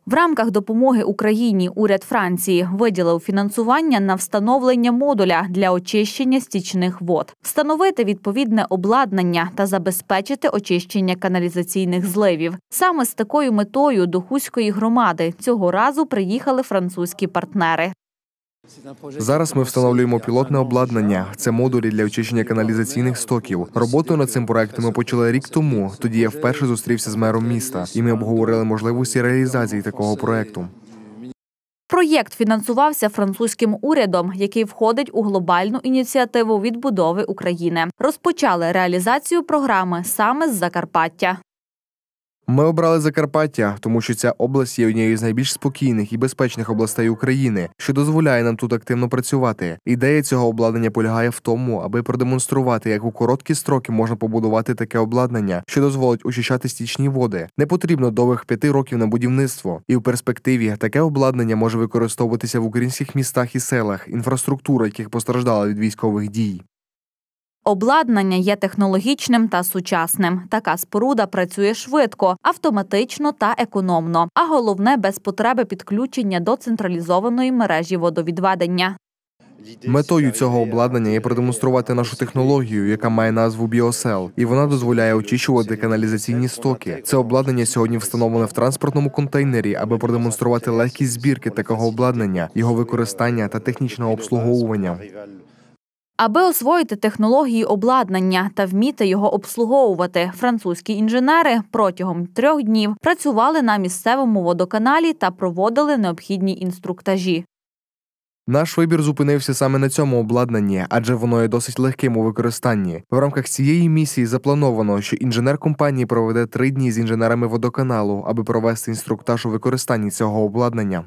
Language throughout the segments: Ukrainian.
В рамках допомоги Україні уряд Франції виділив фінансування на встановлення модуля для очищення стічних вод, встановити відповідне обладнання та забезпечити очищення каналізаційних зливів. Саме з такою метою до Хуської громади цього разу приїхали французькі партнери. Зараз ми встановлюємо пілотне обладнання. Це модулі для очищення каналізаційних стоків. Роботу над цим проектом ми почали рік тому. Тоді я вперше зустрівся з мером міста, і ми обговорили можливості реалізації такого проекту. Проєкт фінансувався французьким урядом, який входить у глобальну ініціативу відбудови України. Розпочали реалізацію програми саме з Закарпаття. Ми обрали Закарпаття, тому що ця область є однією з найбільш спокійних і безпечних областей України, що дозволяє нам тут активно працювати. Ідея цього обладнання полягає в тому, аби продемонструвати, як у короткі строки можна побудувати таке обладнання, що дозволить очищати стічні води. Не потрібно довгих 5 років на будівництво. І в перспективі таке обладнання може використовуватися в українських містах і селах, інфраструктура яких постраждала від військових дій. Обладнання є технологічним та сучасним. Така споруда працює швидко, автоматично та економно. А головне – без потреби підключення до централізованої мережі водовідведення. Метою цього обладнання є продемонструвати нашу технологію, яка має назву «Біосел», і вона дозволяє очищувати каналізаційні стоки. Це обладнання сьогодні встановлене в транспортному контейнері, аби продемонструвати легкість збірки такого обладнання, його використання та технічного обслуговування. Аби освоїти технології обладнання та вміти його обслуговувати, французькі інженери протягом 3 днів працювали на місцевому водоканалі та проводили необхідні інструктажі. Наш вибір зупинився саме на цьому обладнанні, адже воно є досить легким у використанні. В рамках цієї місії заплановано, що інженер компанії проведе 3 дні з інженерами водоканалу, аби провести інструктаж у використанні цього обладнання.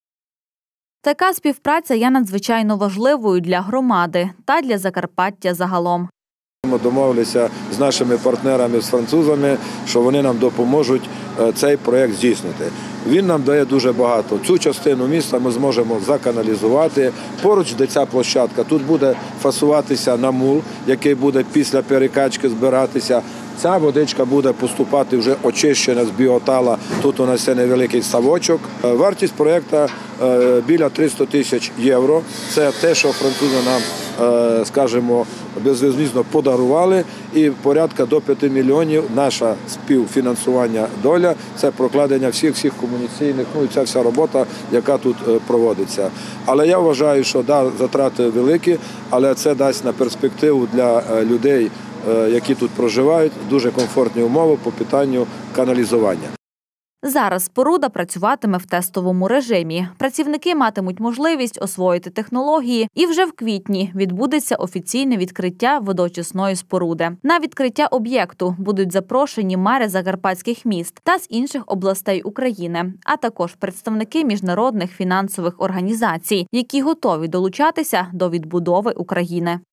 Така співпраця є надзвичайно важливою для громади та для Закарпаття загалом. Ми домовилися з нашими партнерами, з французами, що вони нам допоможуть цей проєкт здійснити. Він нам дає дуже багато. Цю частину міста ми зможемо заканалізувати. Поруч, де ця площадка, тут буде фасуватися намул, який буде після перекачки збиратися. Ця водичка буде поступати вже очищена з біотала. Тут у нас є невеликий ставочок. Вартість проєкту біля 300 тисяч євро. Це те, що французи нам, скажімо, безвозмездно подарували. І порядка до 5 мільйонів наша співфінансування доля – це прокладення всіх комунікаційних, і ця вся робота, яка тут проводиться. Але я вважаю, що затрати великі, але це дасть на перспективу для людей, які тут проживають, дуже комфортні умови по питанню каналізування. Зараз споруда працюватиме в тестовому режимі. Працівники матимуть можливість освоїти технології, і вже в квітні відбудеться офіційне відкриття водоочисної споруди. На відкриття об'єкту будуть запрошені мери закарпатських міст та з інших областей України, а також представники міжнародних фінансових організацій, які готові долучатися до відбудови України.